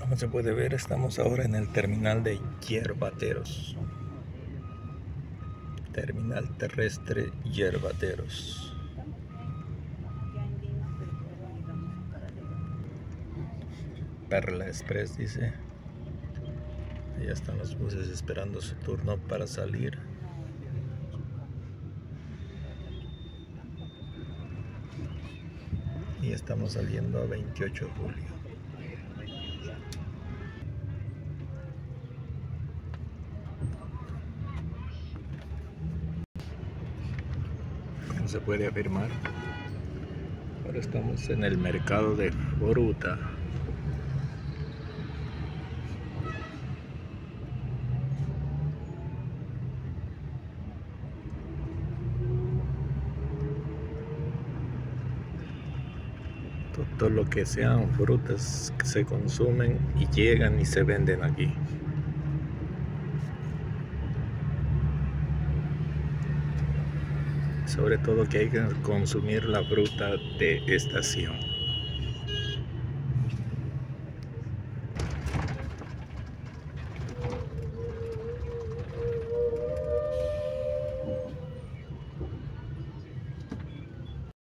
Como se puede ver, estamos ahora en el terminal de Yerbateros. Terminal terrestre Yerbateros. Perla Express dice. Ya están los buses esperando su turno para salir. Y estamos saliendo a 28 de julio. Como se puede afirmar, ahora estamos en el mercado de fruta. Todo lo que sean frutas que se consumen y llegan y se venden aquí. Sobre todo que hay que consumir la fruta de estación.